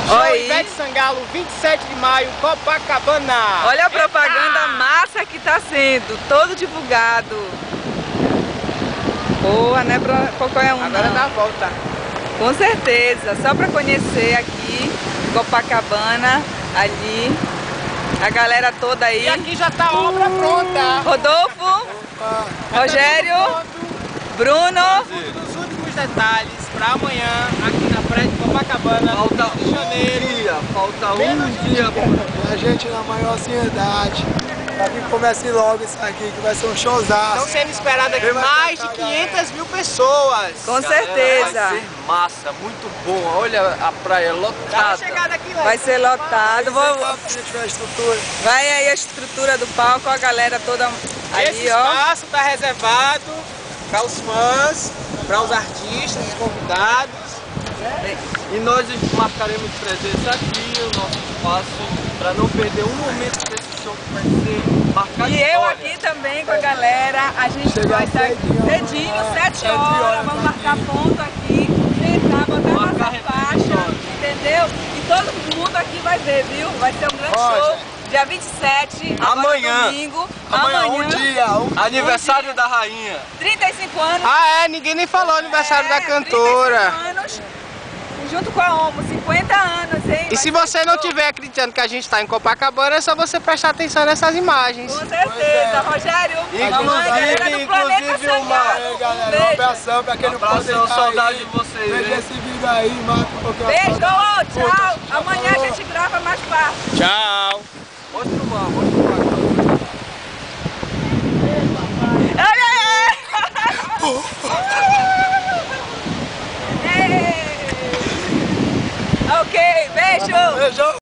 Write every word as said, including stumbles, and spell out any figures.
Show Ivete Sangalo, vinte e sete de maio, Copacabana. Olha a propaganda massa que tá sendo, todo divulgado. Boa, né, pra qualquer um. Agora dá a volta. Com certeza, só para conhecer aqui, Copacabana, ali, a galera toda aí. E aqui já tá a obra pronta. Rodolfo, Opa. Rogério, Bruno. Os últimos detalhes para amanhã, aqui na praia de Copacabana, Falta no Rio de Janeiro. um dia, falta Menos um de um dia. dia. A gente na maior ansiedade para que comece logo isso aqui, que vai ser um showzaço. Estão sendo esperadas aqui mais de quinhentas mil pessoas. Com Galera, certeza. vai ser massa, muito bom. Olha a praia Dá uma lotada. chegada aqui, Vai ser lotado. Vou... Se a gente tiver estrutura. Vai aí a estrutura do palco, a galera toda Esse ali, ó. espaço está reservado para os fãs, para os artistas, os convidados. E nós marcaremos presença aqui, o nosso espaço, para não perder um momento desse show que vai ser marcado. E eu aqui também com a galera, a gente Chegar vai estar cedinho, cedinho, amanhã, sete sete horas, horas vamos aqui. marcar ponto aqui, sentar, botar Marcar nossa refeitório. faixa, entendeu? E todo mundo aqui vai ver, viu? Vai ser um grande Ó, show, gente. dia vinte e sete, agora Amanhã. domingo, Amanhã, um dia. Um... Aniversário da rainha. trinta e cinco anos. Ah, é, ninguém nem falou aniversário é, da cantora. trinta e cinco anos, junto com a Omo, cinquenta anos, hein? E Vai se ser você não show. estiver acreditando que a gente está em Copacabana, é só você prestar atenção nessas imagens. Com certeza, Rogério, Inclusive, mamãe, galera do Planeta inclusive uma- Sagrado, Aí, um galera, um beijo. abração para quem não pode Abração, estar saudade aí. de vocês, Veja hein? esse vídeo aí, mata um pouquinho a Beijo, saudade. tchau. Puta, Amanhã falou. a gente grava mais parte. Tchau. Mostra o mar, mostra o mar. Olha aí! Ok, beijo! Beijo.